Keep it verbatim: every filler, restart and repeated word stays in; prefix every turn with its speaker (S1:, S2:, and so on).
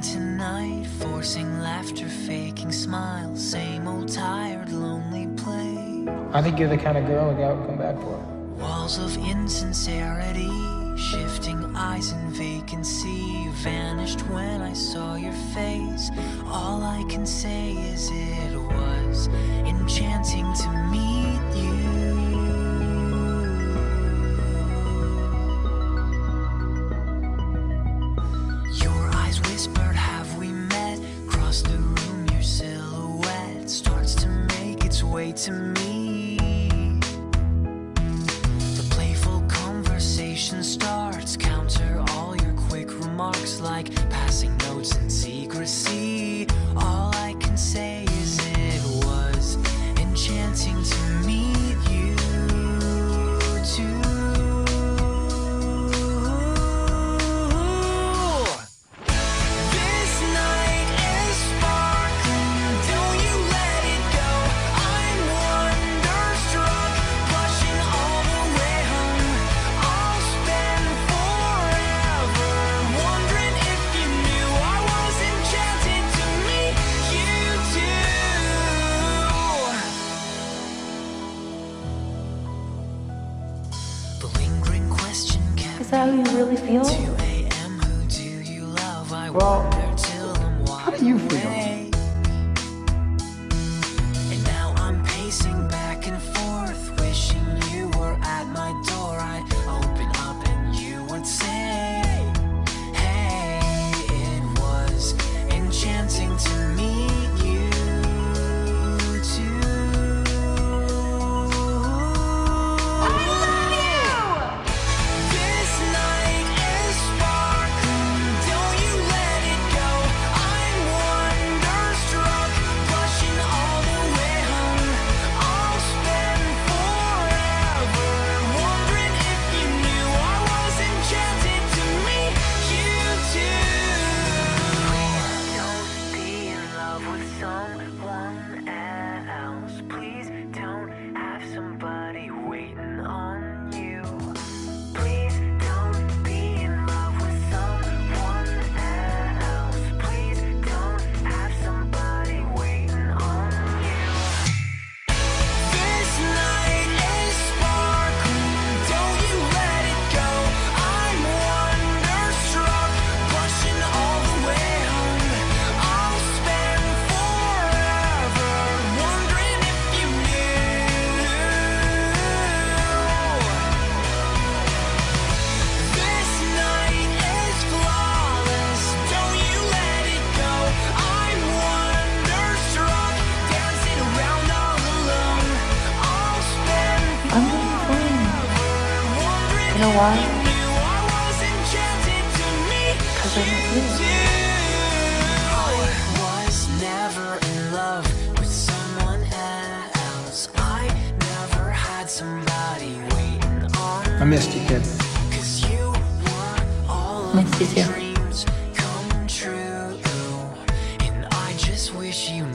S1: tonight, forcing laughter, faking smiles, same old tired, lonely play.
S2: I think you're the kind of girl a guy would come back for.
S1: Walls of insincerity, shifting eyes in vacancy, vanished when I saw your face. All I can say is it was enchanting to meet you. Your eyes whispered, have we met? Across the room, your silhouette starts to make its way to me. The playful conversation starts, counter all your quick remarks like passing notes in secrecy. All I can say is it was enchanting to meet you too. This night is sparkling, don't you let it go. I'm wonderstruck, blushing all the way home. I'll spend forever wondering if you knew I was enchanted to meet you too. The lingering question kept
S3: Is that how you really feel?
S1: two a m Who do you love? I
S2: Well,
S1: wonder till I'm wide
S2: how do you feel?
S1: awake. And now I'm pacing back and forth, wishing you were at my door. I'd open up and you would say, hey, it was enchanting to meet you too. This night is sparkling, don't you let it go. I'm wonderstruck, blushing all the way home. I'll spend forever wondering if you knew I was enchanted to meet you too. Please don't be in love with someone else. Please don't have somebody waiting on you. Please don't be in love with someone else. Please don't have somebody waiting on you. This night is sparkling, don't you let it go. I'm wonderstruck, blushing all the way home. I'll spend forever wondering if you knew. This night is flawless, don't you let it go. I'm wonderstruck, dancing around all alone. I'll spend
S3: I'm doing fine.
S1: wondering
S3: You know why?
S1: if you knew I was enchanted to meet
S3: Because I love
S1: you
S3: you.
S1: too. I was never in love with someone else. I never had somebody waiting on
S2: I missed you, kid.
S1: Cause you were all of
S3: Missed you
S1: my
S3: too.
S1: dreams come true. And I just wish you